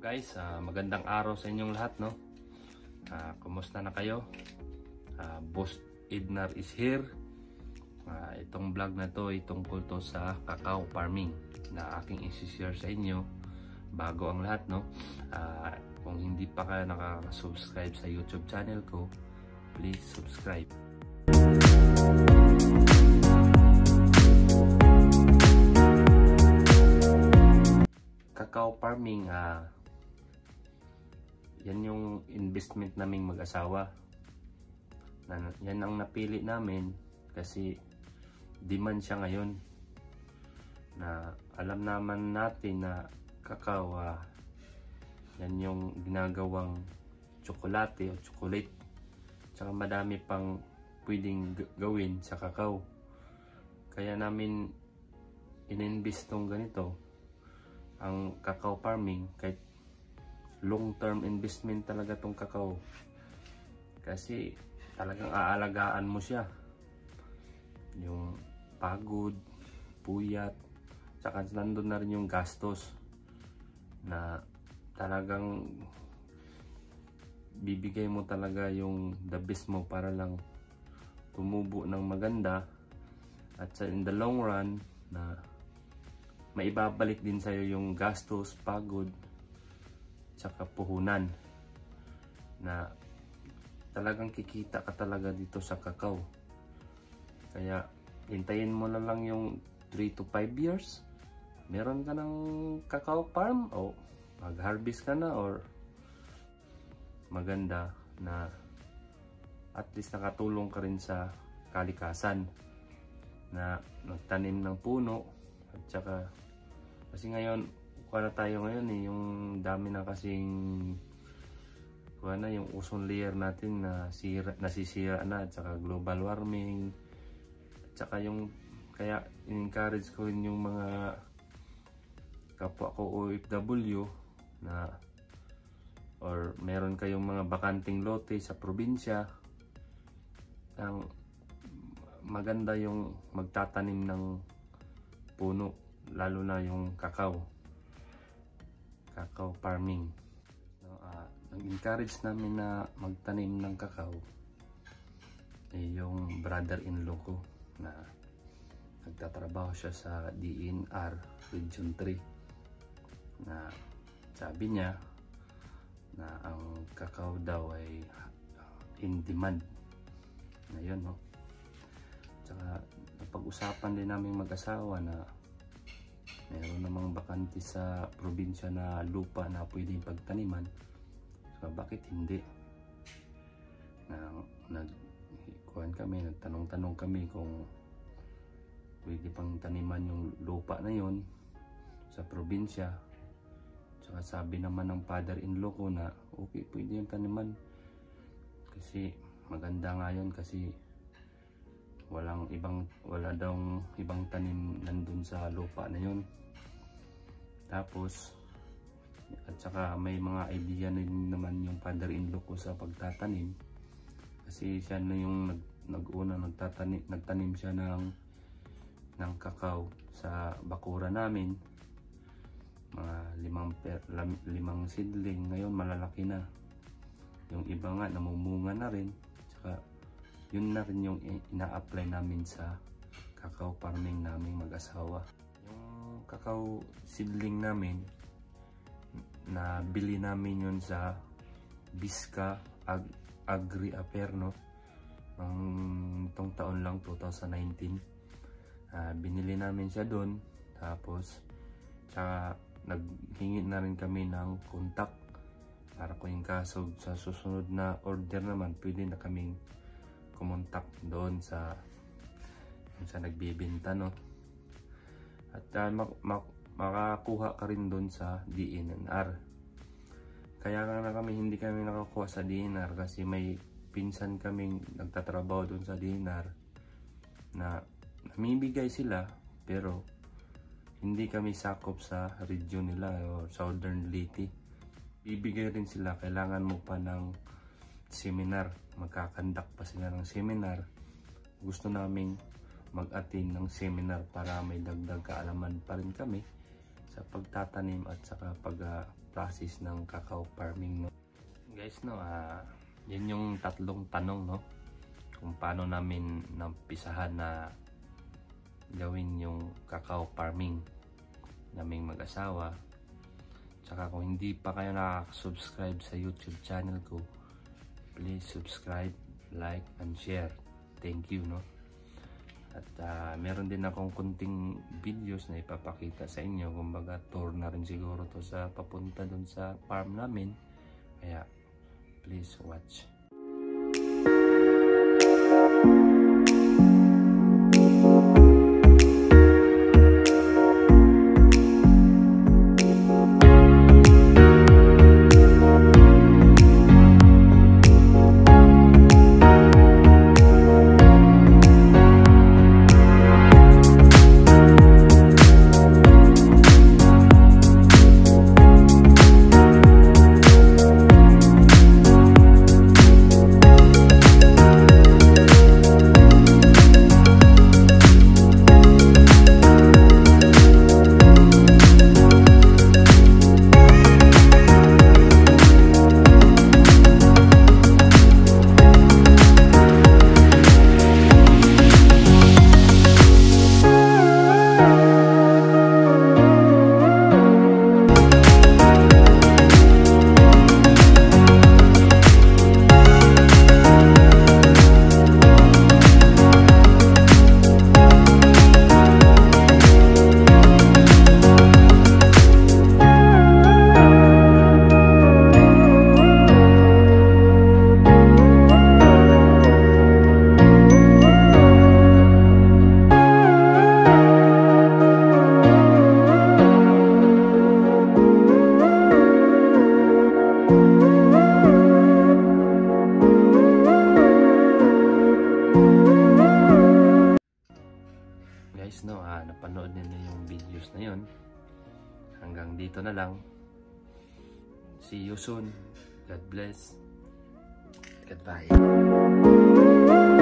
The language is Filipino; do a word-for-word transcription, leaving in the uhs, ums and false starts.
guys, uh, magandang araw sa inyong lahat, no? Uh, kumusta na kayo? Uh, Boss Ednar is here. Uh, itong vlog na to ay tungkol to sa cacao farming na aking isi-share sa inyo. Bago ang lahat, no? Uh, kung hindi pa kayo nakaka-subscribe sa YouTube channel ko, please subscribe. Cacao farming, ah, uh, yan yung investment naming mag-asawa. Na, yan ang napili namin kasi demand siya ngayon. Na alam naman natin na cacao, uh, yan yung ginagawang tsokolate o chocolate. Tsaka madami pang pwedeng gawin sa cacao. Kaya namin ininvest tong ganito, ang cacao farming, kahit long term investment talaga tong cacao. Kasi talagang aalagaan mo siya. Yung pagod, puyat, tsaka nandun na rin yung gastos na talagang bibigay mo talaga yung the best mo para lang tumubo ng maganda, at sa in the long run na maibabalik din sa'yo yung gastos, pagod, tsaka puhunan, na talagang kikita ka talaga dito sa cacao. Kaya hintayin mo na lang yung three to five years, meron ka ng cacao farm o mag-harvest ka na, or maganda na at least nakatulong ka rin sa kalikasan na nagtanim ng puno. At saka kasi ngayon kuha na tayo ngayon eh, yung dami na kasing kuha na yung ozone layer natin na sira, nasisira na, at saka global warming, at saka yung kaya in-encourage ko rin yung mga kapwa ko O F W na or meron kayong mga bakanting lote sa probinsya, ang maganda yung magtatanim ng puno, lalo na yung cacao cacao farming. No, uh, nag-encourage namin na magtanim ng cacao eh, yung brother-in-law ko na nagtatrabaho siya sa D N R Region three, na sabi niya na ang cacao daw ay in demand na yun, no? Tsaka napag-usapan din namin mag-asawa na meron namang bakante sa probinsya na lupa na pwedeng pagtaniman. So bakit hindi? Na nagkuhan kami, nagtanong-tanong kami kung pwede pang taniman yung lupa na yon sa probinsya. Tsaka sabi naman ng father-in-law ko na okay, pwede yung taniman kasi maganda nga yun, kasi walang ibang wala daw ibang tanim nandun sa lupa na yun. Tapos at saka may mga idea na naman yung father-in-law ko sa pagtatanim, kasi siya na yung nag, nag-una nagtatanim, nagtanim siya ng ng cacao sa bakura namin, mga limang per, limang seedling. Ngayon malalaki na, yung iba nga namumunga na rin. Tsaka yun na rin yung ina-apply namin sa cacao farming naming mag-asawa. Yung cacao seedling namin, nabili namin yun sa Bisca Ag Agri Affair, no? Ang itong taon lang, two thousand nineteen. Uh, binili namin siya doon. Tapos tsaka naghingi na rin kami ng contact para kung yung kaso sa susunod na order naman, pwede na kaming kumontak doon sa sa nagbibenta, no? At uh, mak mak makakuha ka rin doon sa D N R. Kaya nga na kami hindi kami nakakuha sa D N R kasi may pinsan kaming nagtatrabaho doon sa D N R na namimigay sila, pero hindi kami sakop sa region nila o Southern Leyte. Bibigay rin sila, kailangan mo pa ng seminar, magkakandak pa sila ng seminar. Gusto naming mag-attend ng seminar para may dagdag kaalaman pa rin kami sa pagtatanim at saka pag uh, process ng cacao farming, no. Guys, no, ah, yun yung tatlong tanong, no, kung paano namin nampisahan na gawin yung cacao farming naming mag-asawa. Tsaka kung hindi pa kayo nakaka-subscribe sa YouTube channel ko, please subscribe, like, and share. Thank you, no. At uh, meron din akong kunting videos na ipapakita sa inyo. Kumbaga tour na rin siguro to sa papunta dun sa farm namin. Kaya please watch. Guys, no, ah, napanood niyo yung videos na yun. Hanggang dito na lang. See you soon. God bless. Goodbye.